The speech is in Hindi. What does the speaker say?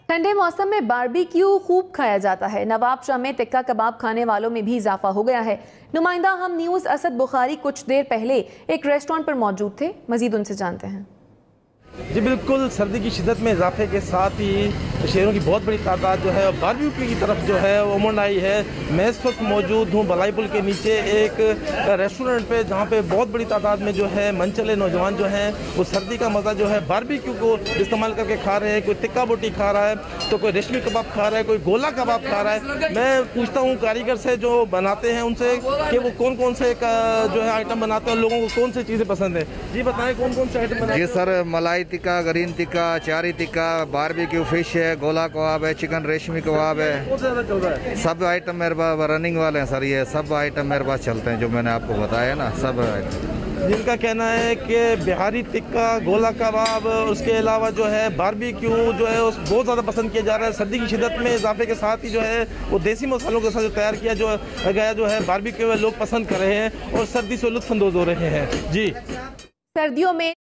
ठंडे मौसम में बारबेक्यू खूब खाया जाता है। नवाब शाह में टिक्का कबाब खाने वालों में भी इजाफा हो गया है। नुमाइंदा हम न्यूज़ असद बुखारी कुछ देर पहले एक रेस्टोरेंट पर मौजूद थे। मजीद उनसे जानते हैं। जी बिल्कुल, सर्दी की शिद्दत में इजाफे के साथ ही शेरों की बहुत बड़ी तादाद जो है बारबेक्यू की तरफ जो है वो उमड़ आई है। मैं इस वक्त मौजूद हूँ बलाई पुल के नीचे एक रेस्टोरेंट पे, जहाँ पे बहुत बड़ी तादाद में जो है मनचले नौजवान जो हैं वो सर्दी का मज़ा जो है बारबेक्यू को इस्तेमाल करके खा रहे हैं। कोई टिक्का बोटी खा रहा है, तो कोई रेशमी कबाब खा रहा है, कोई गोला कबाब खा रहा है। मैं पूछता हूँ कारीगर से जो बनाते हैं उनसे कि वो कौन कौन से जो है आइटम बनाते हैं, लोगों को कौन सी चीज़ें पसंद है। जी बताएं, कौन कौन से आइटम बनाते हैं? जी सर, मलाई टिक्का, ग्रीन टिक्का, चारी टिक्का, बारबेक्यू फिश है, गोला कबाब है, चिकन रेशमी कबाब है। कौन सा ज़्यादा चल रहा है? सब आइटम मेरे पास रनिंग वाले हैं सर। ये सब आइटम मेरे पास चलते हैं जो मैंने आपको बताया ना, सब आइटम। जिनका कहना है कि बिहारी टिक्का, गोला कबाब, उसके अलावा जो है बारबेक्यू जो है उस बहुत ज़्यादा पसंद किया जा रहा है। सर्दी की शिद्दत में इजाफे के साथ ही जो है वो देसी मसालों के साथ जो तैयार किया जो गया जो है बारबेक्यू लोग पसंद कर रहे हैं और सर्दी से लुत्फ़अंदोज़ हो रहे हैं। जी, सर्दियों में